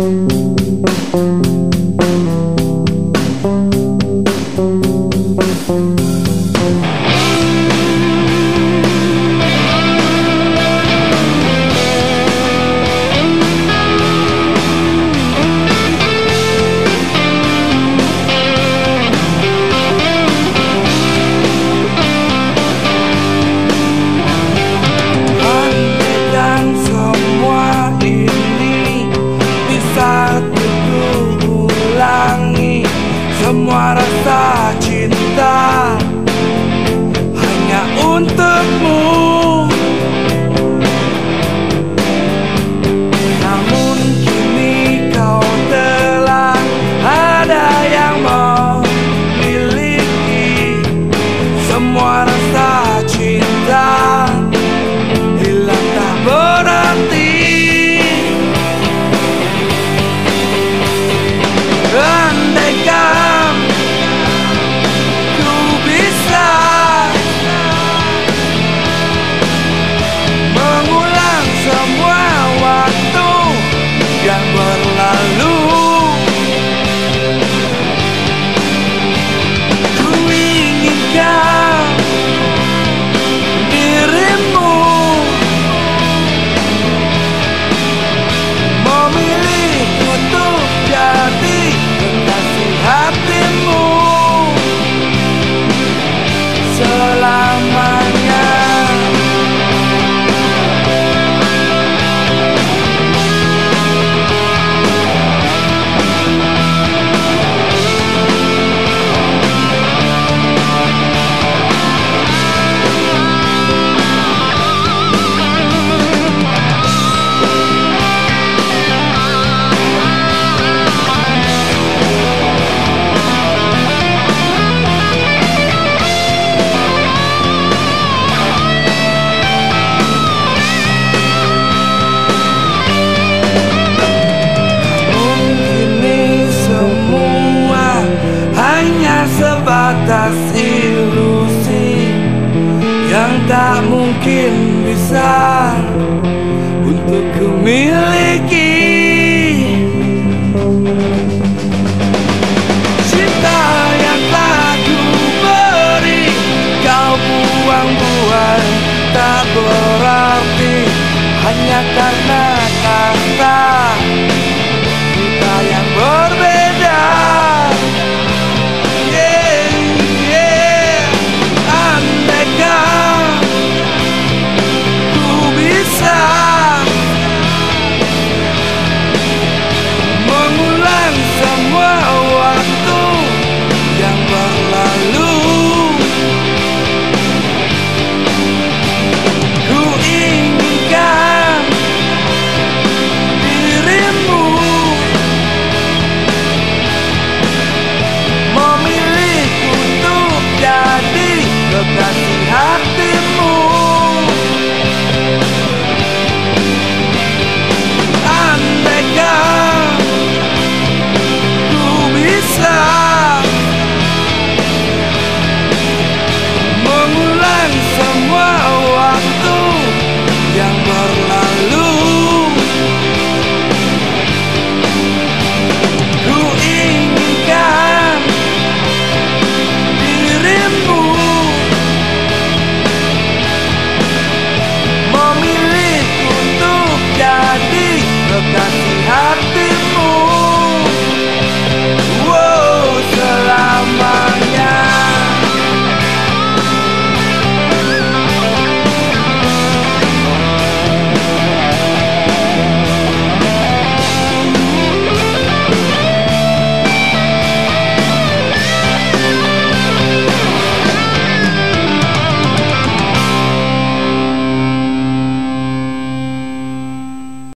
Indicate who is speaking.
Speaker 1: Semua rasa cinta hanya untukmu. Namun kini kau telah ada yang memiliki. Semua rasa cinta hilang tak berarti. Andaikan mengulang semua waktu yang berlalu, ku inginkan dirimu memilih untuk jadi kekasih hatimu selamanya. Sebatas ilusi yang tak mungkin bisa untuk ku miliki. Cinta yang tak ku beri kau buang-buang, tak berarti hanya karena